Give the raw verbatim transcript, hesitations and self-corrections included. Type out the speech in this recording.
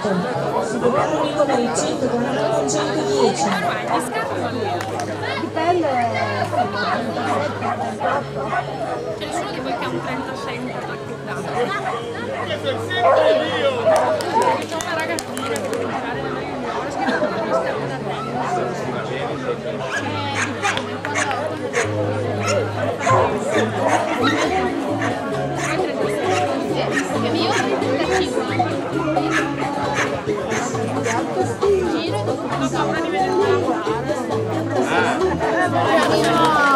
cento, abbiamo i numeri centoquarantuno centodieci. Dipende. C'è nessuno di voi che ha un trentasei un po' tacchettato. C'è una ragazzina che può giocare nella juniores che non ha una scarpa da tennis. Perché io ho trentacinque. Giro e dopo Ho paura di vedere lavorare.